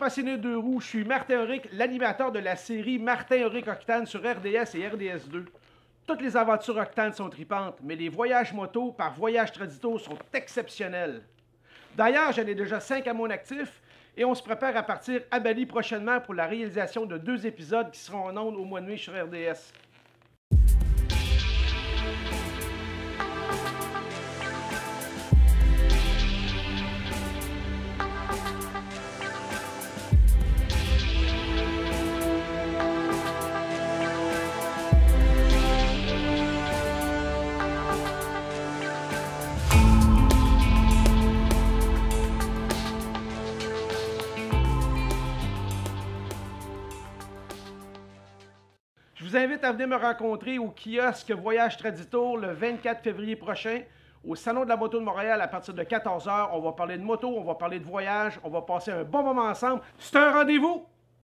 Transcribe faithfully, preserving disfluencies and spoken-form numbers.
passionnés de roues, je suis Martin Auric, l'animateur de la série Martin Auric Octane sur R D S et R D S deux. Toutes les aventures Octane sont tripantes, mais les voyages moto par Voyage Tradito sont exceptionnels. D'ailleurs, j'en ai déjà cinq à mon actif et on se prépare à partir à Bali prochainement pour la réalisation de deux épisodes qui seront en ondes au mois de mai sur R D S. Je vous invite à venir me rencontrer au kiosque Voyage Tradito le vingt-quatre février prochain au Salon de la moto de Montréal à partir de quatorze heures. On va parler de moto, on va parler de voyage, on va passer un bon moment ensemble. C'est un rendez-vous!